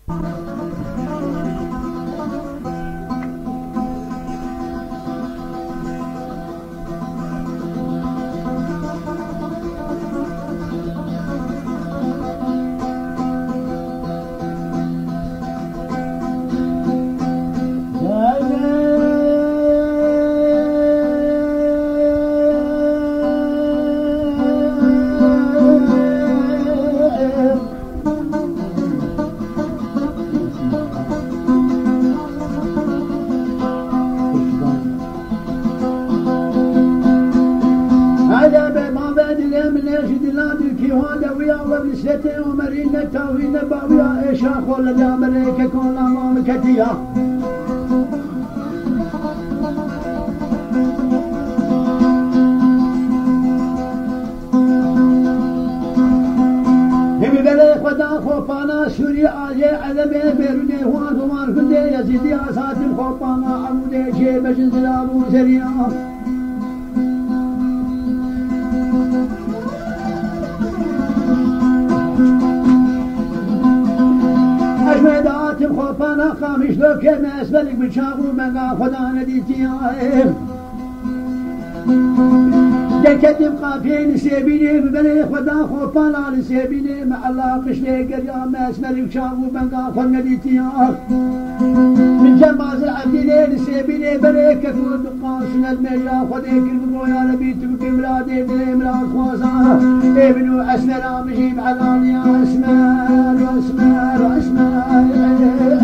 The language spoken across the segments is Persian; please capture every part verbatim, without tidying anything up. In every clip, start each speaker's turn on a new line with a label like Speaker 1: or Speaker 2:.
Speaker 1: دكتم قافين سيبيني ببني خدا خوفانا لسيبيني مع الله قشلي قريا ما اسمر وشافو بنقا خلنا ديتيار من جماز العبدين لسيبيني بني كفور دقاسنا الميلا خديك المقويا نبيت بكملادي بني ملاد خوازا ابنو اسمر مجيب علاني اسمر اسمر اسمر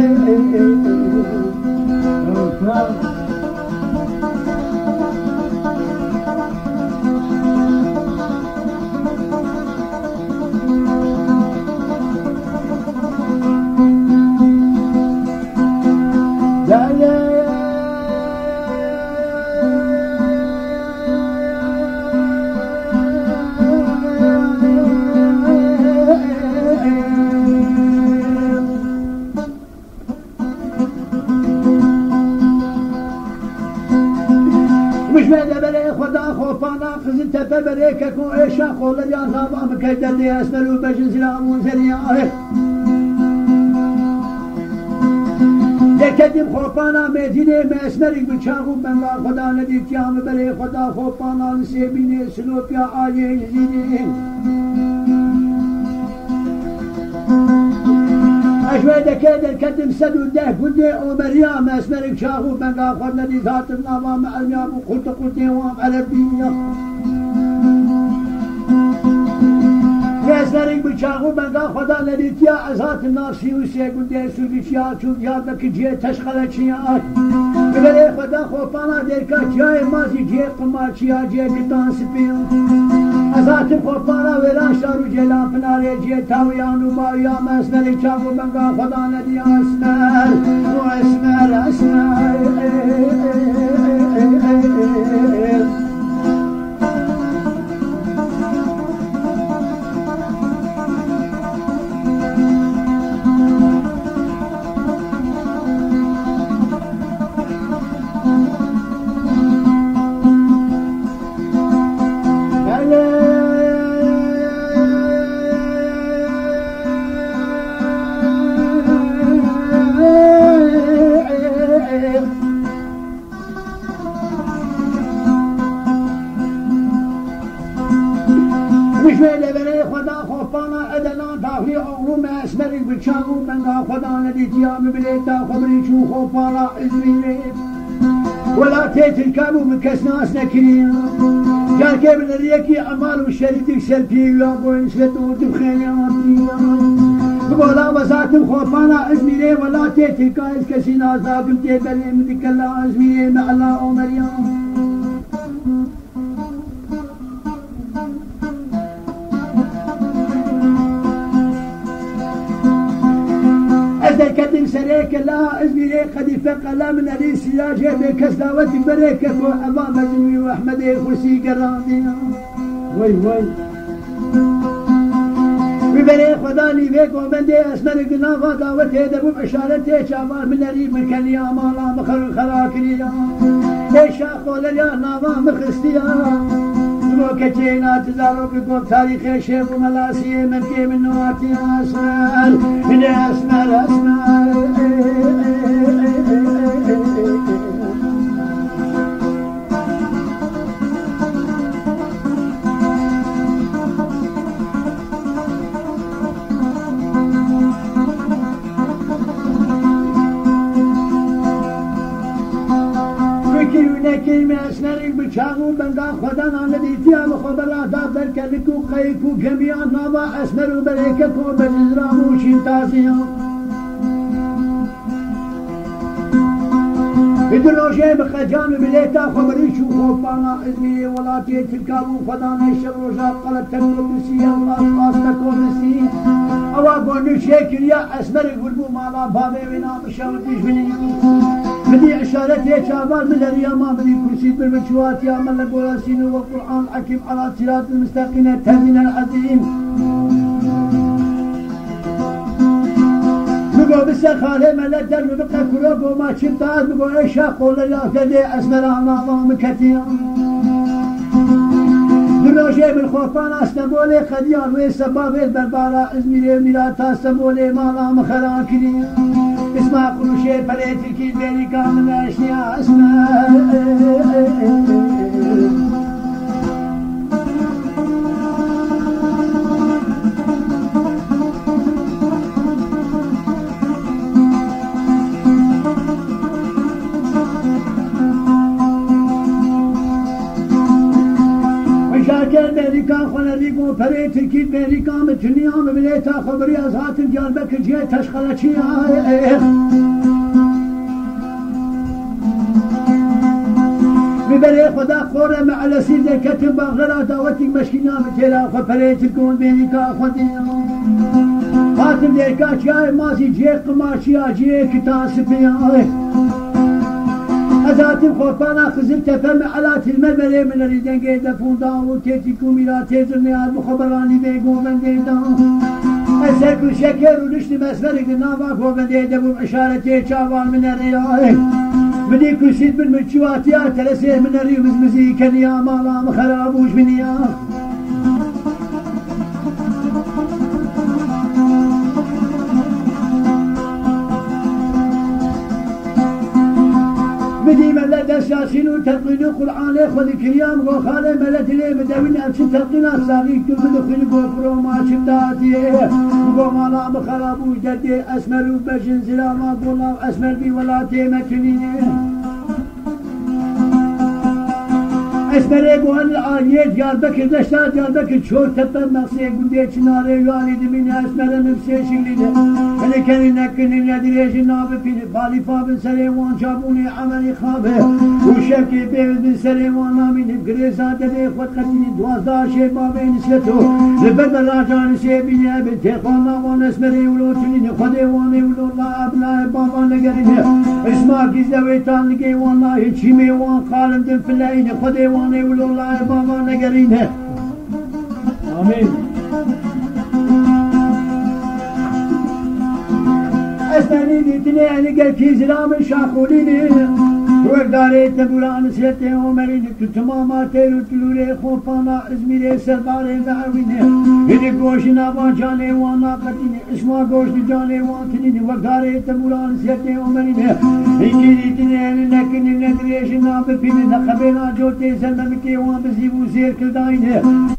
Speaker 1: بريكك وإيشا قول يا نظام كيدني أسملوا بجنس الأمون سريعه يكدم خوفانا ميتيني ما اسمرك بشاغو من لا خدا نديت يا مبلي خدا خوفانا نسيبيني سلوك يا عالي يزيني أشويدا كيدا الكدم سدو ده كنتي أمريا ما اسمرك شاغو من لا خدا نديت هات النظام مع المياب وقلت قلت يوام على الدنيا اسمرك بشاغو بنقا خدا نديت يا عزات النار سيوسي قلت سوقش يا شوف يا بك جي تشغلت شيات بلي خدا خوفانا ديركا جاي مازي جي قماش يا جي قطان سبيل عزات خوفانا ولا شارو جلان فناري جي تاويان وماويا ما اسمرك شاغو بنقا خدا ندي اسمر واسمر اسمر بتشاغو من خدا نديت يا مبليتا خبري شو خوفانا عزمي ولا تيت الكابو مكسناس نكرين كان كيبن الريكي عمال وشريتك سلبي يا بوين سلطور تبخين يا مطيا بقولا وزات خوفانا عزمي ولا تيت الكايس كسينا زاقم تيبني مدك الله عزمي مع الله ومريم كدم سريك لا ازمي لي قد فق لا من لي سياجي بكسلاوتك بريك امام جمي واحمد خرسي قراني وي وي ببري خداني بيك وبندي اسمرك نافا دعوتي دبو اشارتي شامال من لي مكان يا مالا مخر خراكني ليش اقول يا نافا مخستيا كتينا تزارو بكم تاريخ شيخ وملاسي من كي من نواتي اسمر من اسمر اسمر نکیم اسنری بچاقو بنگا خدا ناندیتیا بخبر دادر کلیکو قیکو کمیان نوا اسمرو بریکه کو بزرامو شینتازیان بدروجه بخجان بلیتا خبری شو خوفانا ازمی ولاتی تلکابو خدا نشر روزا قلب تکو بسی الله خاص تکو بسی اوا گونو شکریا اسمر قلبو مالا بابه وینا مشاوتیش بنی بدي اشارتي شابان من اليوم بدي كرسي بالمشوات يا من لقول سينو والقران الحكيم على صراط المستقيم تهدينا العظيم نقول بالسخاله ما لا در بقى كروب وما شطات نقول ايش اقول لا تدي اسمر الله مكتيا دروجه بالخوفان استنبولي خديار ويسباب البربارة ازميري ميراتا استنبولي مالا مخراكري اسمع كل شيء فريت في بيني كامل اشياء اسمع مشاكل بيني خونه ريقو فريت في بيني كامل الدنيا مبليتا خبري ازهات جالبك جيت تشخلتشي ببري خدا خورة مع لسيدة كتب غلا داوتي مشكينا متلا خفريت الكون بيني كاخوتي خاتم ديكا شاي ماسي جي قماشيا جي كتاس بيا أزاتي خوفانا خزلت فم على المبري من الريدن قيدة فوضان وتيتيكو ميلا تيزرني عاد مخبراني بيقو من ديدان أسركو شكر ونشتي مسفرق النافاك ومن ديدة بمعشارتي شابان من الرياء بدي كرسيت بالمجوات يا تلسيه من الريو مزمزي كنيا مالا مخرابوش منيا بدي ملد الساسين وتلقين القرآن خذ كريام وخالي ملد لي بدوين أمس تلقين الساقي كل بدخل قفرو ما شمداتي وقوم على مخرابوش جدي أسمر وبشن سلاما قولا أسمر بي ولا تيمكنيني اسمري بوهن العالية ديال بكر دشتا ديال بكر شور تبا مقصي قندي چناري يواني دمين اسمر نفسي شغليني اللي كان نكن الندريش النابي فيني بالي فابن سليمان شابوني عملي خابه وشكي بيوز بن سليمان نامين بقريسان تدي خود قتيني دوازدار شيبا بين سلتو لبدا راجان شيبيني بنتي خوانا وان اسمري ولو تنيني خودي واني ولو لا ابناء بابا نقريني اسمع كيزاويتان لقي وانا هيتشيمي وان قالم دن فلايني خودي وان آمين ولو الله بابا نقرينه آمين اسمعني ديتني يعني قال كي زلام شاقوليني وقداري تبولان سيتي عمريني كتماما تيرو تلوري خوفانا ازميري سرباري دعويني هني قوشنا باجاني وانا قتيني اسما قوشني جاني وانتنيني وقداري تبولان سيتي عمريني هنجي ديتني يعني نكني ندريشنا بفيني نخبينا جوتي سلمكي وان بزيبو سير كلدايني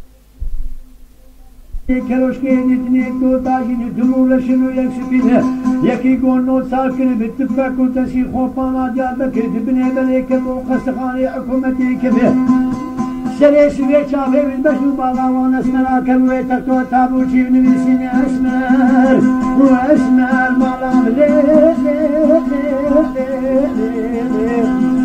Speaker 1: كروش كي نتني تو تاجين دمول شنو يكسبينه يكي قولنو ساكن بالتفاك وتسي خوفانا ديال بكر دبني بليك وقصخاني حكومتي كبير سري سوي شافي بالبشو بالاوان اسمر كروي تكتو تابوشي بنبسيني اسمر واسمر مالام ليه ليه ليه ليه ليه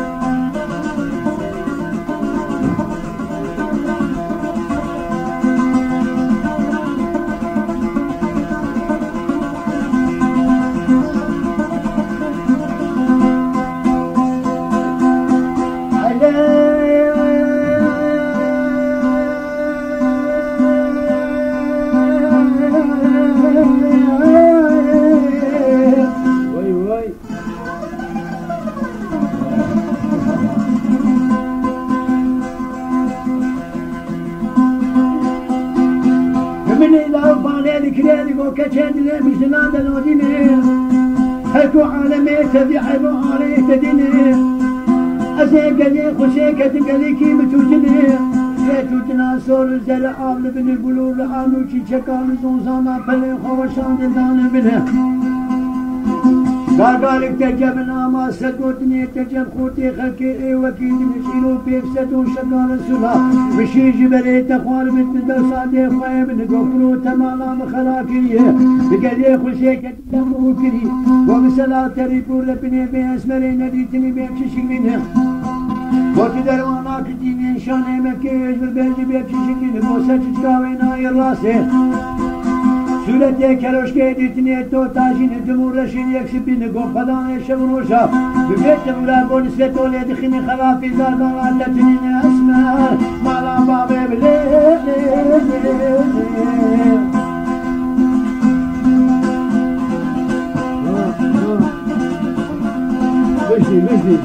Speaker 1: كشندلي مجنان دلوديني هكو عالمي تبي حبو علي تديني أزي قلي خشي قلي كي بتوجني شيتو تناسور الزرع عامل بني بلور لعانو شي شكان زونزانا بلي خوشان دلدان بني قالك تجبنا ما سدودني تجب خوتي خلكي وكيد نشيلو بيفسد وشقال السلا بشي جبلي تخوال بنت البرصادي خويا من قفلو تمالا مخلاكيه بقالي خشيك الدم وكري وبسلا تريبو لبني بأسمري نديتني بيمشي منها وكدر وانا كديني شاني مكيش بالبيجي بيمشي منها موسى تشكاوينا يراسي سورة كروش كيدتني تو تاجين دمور رشين يكسب بين قوم فلان يشوروشا ببيت ولا بون سبتو لي دخني خلافي زادان لتنين اسماء مالا بابي بلي مجدي مجدي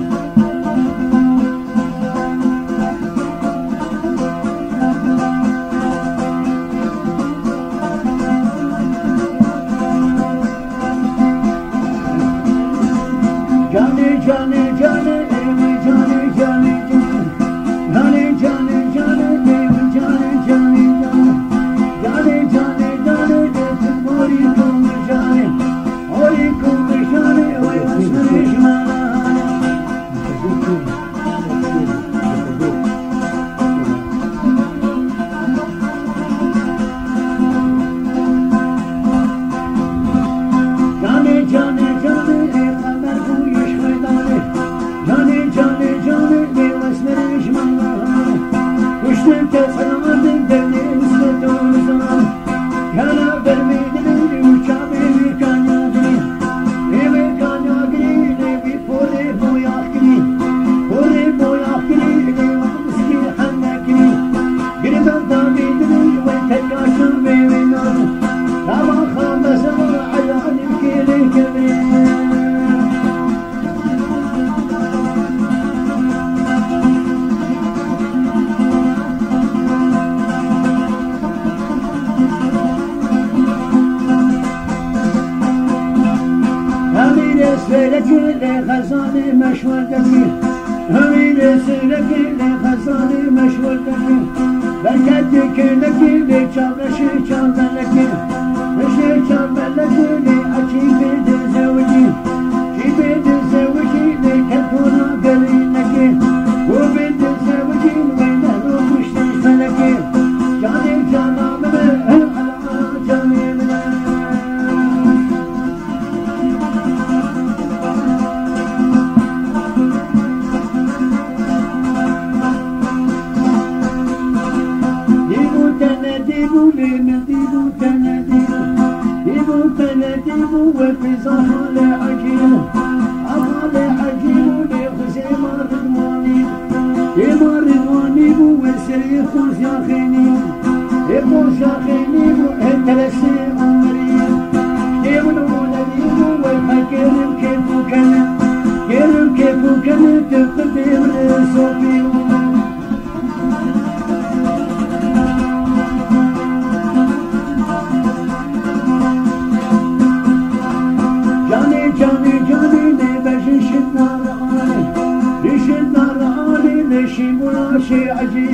Speaker 1: Johnny, Johnny, Johnny, Johnny, Johnny, Johnny, Johnny, Johnny, Johnny, Johnny, Johnny, Johnny, Johnny, Johnny, Johnny, Johnny, Holy Come Johnny, Holy Come Johnny, Johnny, Johnny, Johnny, Johnny, Johnny, Johnny, they was finished, man. Push the test and I'm in the news, the doors on. Can I better me the new chop in the Kanyagri? Every Kanyagri, every poly boy Akri. Poly boy Akri, they want to ski and Nakri. Get it on the video, when take us to very long. Tama Hamas, I am killing Kevin. سلك لخزاني مشوال دمي همين سلك لخزاني مشوال دمي بكتك لك لشاب لشي شاب لك لشي شاب لك لأجيب دزوجي جيب دزوجي لكتونا قلي لك وبد زوجي وين روح مشتاش لك جاني جانا من على جاني من ديبو تناديبو ديبو تناديبو وفي زهر عجيبو أغال عجيبو لخزيمة رضواني ديما رضوانيبو وسري خوز يا خينيبو يخوز يا خينيبو هتلسي عمريبو ديبو نولديبو والحكيرم كيفو كان كيرم كيفو كان تقدم صوفيبو Johnny, Johnny, never should not run. You should not run in the Shimura, she